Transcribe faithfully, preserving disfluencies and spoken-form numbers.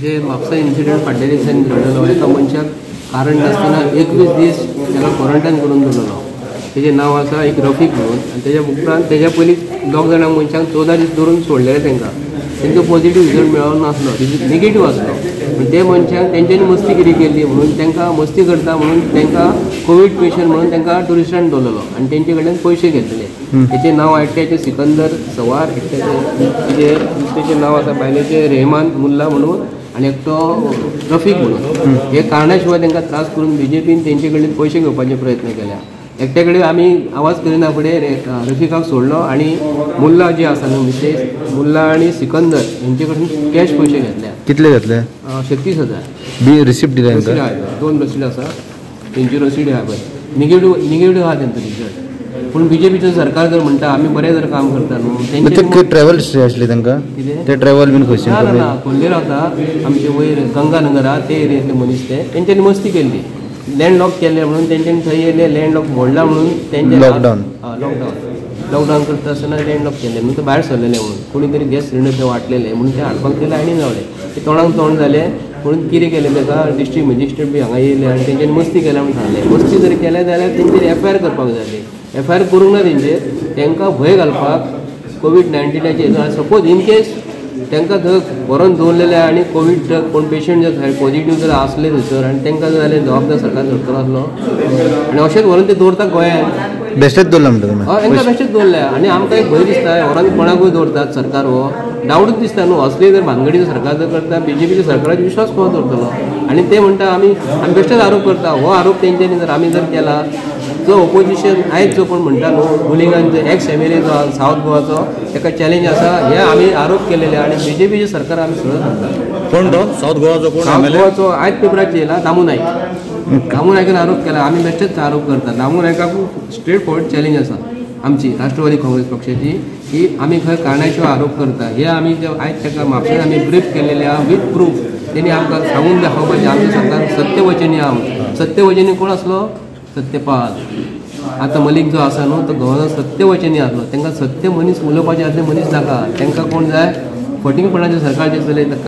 जे म्हापसा इन्सिडेंट फाटल्या दिसांनी घडलो एका मनशाक कारण नासतना एकवीस दीस त्याला क्वॉरंटायन करून दवरलो. तेजें नांव आसा एक रफीक म्हणून आनी तेज्या उपरांत तेज्या पयलीं दोग जाणांक मनशांक चवदा दीस दवरून सोडलेले तांकां. तांकां पॉझिटीव रिजल्ट मेळोन नासलो, नेगेटीव आसलो. पूण ते मनशांक तेंच्यांनी मस्तीगिरी केल्ली म्हणून तांकां मस्ती करता म्हणून तांकां कोवीड पेशंट म्हणून तांकां टुरिस्टांनी दवरलेलो आनी तेंचे कडल्यान पयशे घेतलेले. तेचें नांव एकट्याचें सिकंदर सवार, एकट्याचें तेजे दुसऱ्याचें नांव आसा बायलेचें रेहमान मुल्ला म्हणून आनी एकटो रफीक म्हणून. हे कारणां शिवाय तांकां त्रास करून बीजेपीन तेंचे कडल्यान पयशे घेवपाचे प्रयत्न केल्या. एकट्या कडेन आमी आवाज करिना फुडें रफिकाक सोडलो आनी मुल्ला जी आसा न्हू मिसेस मुल्ला आनी सिकंदर हेंचे कडेन कॅश पयशे घेतल्या. कितले घेतले? छत्तीस हजार. बी रिसिप्ट दिले रसीद आहा, दोन रसीद आसा तेंची रसीद आहा पळय. निगेटीव निगेटीव आहा तेंचो रिजल्ट. पूण बीजेपीचो सरकार जर म्हणटा आमी बरें जर काम करता न्हू तेंचे ट्रॅव्हल हिस्ट्री आसली तांकां ते ट्रॅव्हल बीन खंयचे ना ना खोल्ले रावता आमचे वयर गंगानगरा ते एरियेंतले मनीस ते तेंच्यांनी मस्ती केल्ली. लँड लॉक केले म्हणून तेंच्यांनी थंय येयले लँड लॉक मोडला म्हणून तेंचे लॉकडावन लॉकडावन लॉकडावन करता आसतना लँड लॉक केले म्हणून ते भायर सरलेले म्हणून कोणी तरी गॅस सिलिंडर ते वाटलेले म्हणून ते हाडपाक गेले आनी जावले. ते तोंडाक तोंड जाले म्हणून कितें केलें ताका डिस्ट्रिक्ट मॅजिस्ट्रेट बी हांगा येयले आनी तेंच्यांनी मस्ती केल्या म्हणून सांगलें. मस्ती जर केले जाल्यार तेंचेर एफ आय आर करपाक जाय. एफ आय आर करूंक ना तेंचेर तांकां भंय घालपाक कोवीड नायन्टीनाचेर सपोज इन केस तांकां थंय व्हरोन दवरलेले आनी कोवीड कोण पेशंट जर थंय पॉझिटीव जर आसले थंयसर आनी तांकां जर जाल्यार जबाबदार सरकार धरतलो आसलो आनी अशेंच व्हरून ते दवरता गोंयांत. बेश्टेच दवरला म्हणटा तुमी? हय तांकां बेश्टेच दवरल्या आनी आमकां एक भंय दिसता व्हरोन कोणाकूय दवरतात सरकार हो डावटूच दिसता न्हू. असले जर भानगडी सरकार जर करता बीजेपीच्या सरकाराचो विश्वास कोण दवरतलो? आनी ते म्हणटा आमी आमी बेश्टेच आरोप करता. हो आरोप तेंच्यांनी जर आमी जर केला जो ओपोजिशन आयज जो कोण म्हणटा न्हू गुलिगांचो एक्स एम एल ए जो आसा सावथ गोवाचो ताका चॅलेंज आसा हे आमी आरोप केलेले आनी बीजेपीचे सरकार आमी सगळं सांगता. कोण तो सावथ गोवाचो कोण? सावथ गोवाचो आयज पेपराचेर येयला दामू नायक. दामू नायकान आरोप केला. आमी बेश्टेच आरोप करता. दामू नायकाकू स्ट्रेट फॉरवर्ड चॅलेंज आसा आमची राष्ट्रवादी काँग्रेस पक्षाची की आमी खंय कारणाशिवाय आरोप करता. हे आमी जे आयज ताका म्हापशेंत आमी ब्रीफ केलेले आहा विथ प्रूफ. तेणी आमकां सांगून दाखोवपाचें आमचें सरकार सत्यवचनी आहा. सत्यवचनी कोण आसलो? सत्यपाल. आतां मलीक जो आसा न्हू तो गव्हर्नर सत्यवचनी आसलो. तांकां सत्य मनीस उलोवपाचे आसले मनीस नाका. तांकां कोण जाय फटींगपणाचे सरकार जे चलयता